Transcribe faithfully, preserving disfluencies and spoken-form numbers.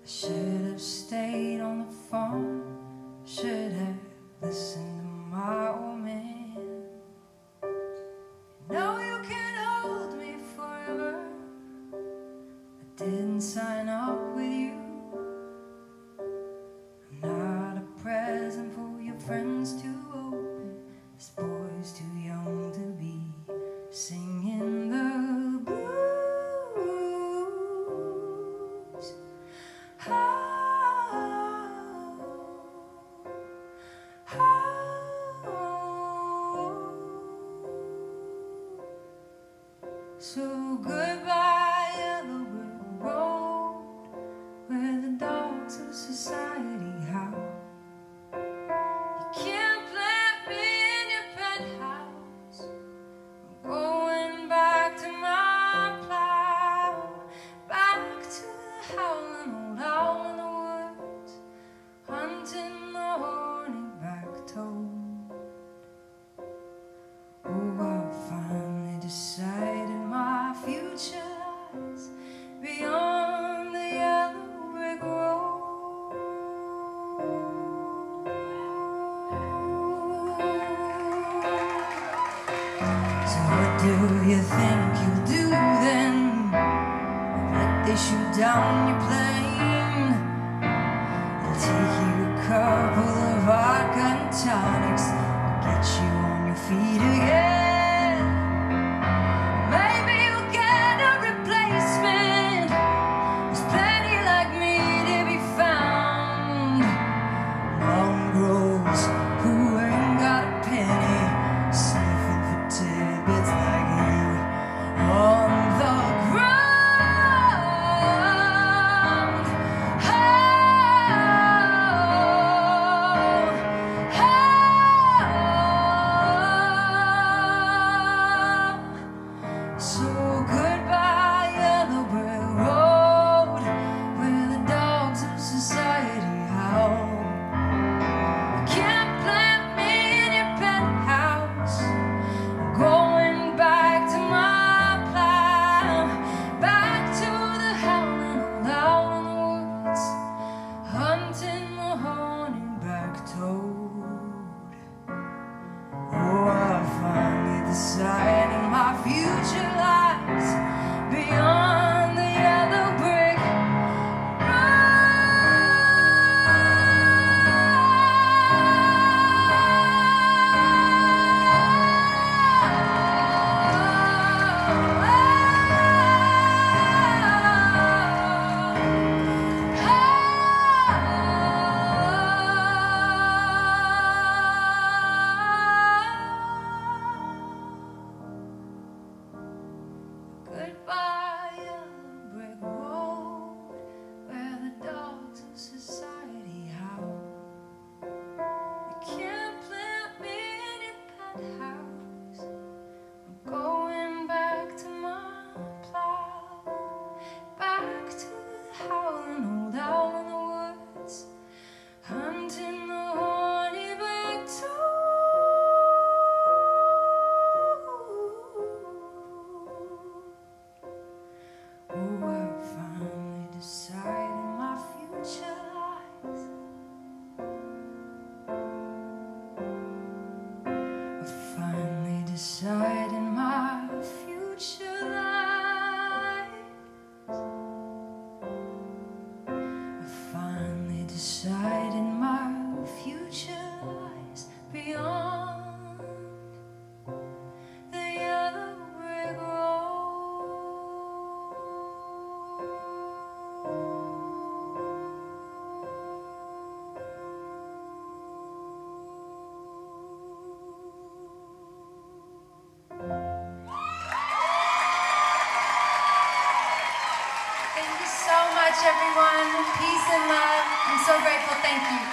should have stayed on the phone, should have listened to my old man. You know you can hold me forever, I didn't sign up with you. I'm not a present for your friends to open, this boy's too young to be singing the blues. Oh, oh, so goodbye, yellow brick road, where the dogs of society howl. You can't plant me in your penthouse, I'm going back to my plow, back to the howling old owl in the woods, hunting the horny-back toad. Oh, I finally decided my future lies beyond the yellow brick road. So what do you think you'll do then? If they shoot down your plane, they'll take you a couple of vodka and tonics to get you on your feet again. Maybe you'll get a replacement, there's plenty like me to be found. Mongrels who ain't got a penny, sniffing for tidbits like you on the ground. Oh, oh, so goodbye, yellow brick road, where the dogs of society howl. You can't plant me in your penthouse, I'm going back to my plow, back to the howling old owl in the woods, hunting the horny-back toad. Oh, I finally decided my future lies beyond the yellow brick Goodbye, yellow brick road, where the dogs of society howl. You can't plant me in your penthouse, I'm going back to my plow, back to the howling old owl in the woods, hunting the horny-back toad. Oh, I finally decided my future lies. I finally decided my future lies. I finally decided my future lies beyond the yellow brick road. Thank you so much, everyone. Peace and love. I'm so grateful. Thank you.